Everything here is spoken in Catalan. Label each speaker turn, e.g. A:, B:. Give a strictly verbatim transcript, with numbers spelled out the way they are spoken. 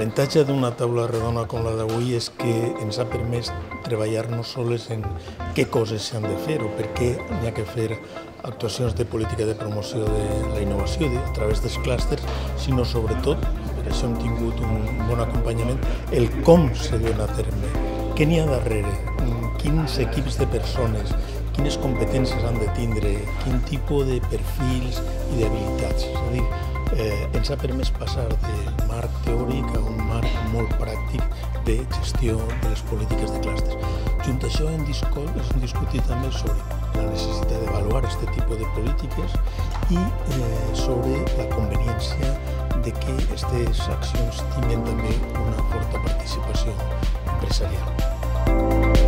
A: L'avantatge d'una taula redona com la d'avui és que ens ha permès treballar no sols en què coses s'han de fer o per què n'hi ha que fer actuacions de política de promoció de la innovació a través dels clústers, sinó sobretot, per això hem tingut un bon acompanyament, el com se duen a terme, què n'hi ha darrere, quins equips de persones, quines competències han de tindre, quin tipus de perfils i d'habilitats. És a dir, eh, ens ha permès passar del marc teòric a un marc molt pràctic de gestió de les polítiques de clústers. Junt a això hem discutit també sobre la necessitat d'avaluar aquest tipus de polítiques i eh, sobre la conveniència de que aquestes accions tinguin també una forta participació empresarial.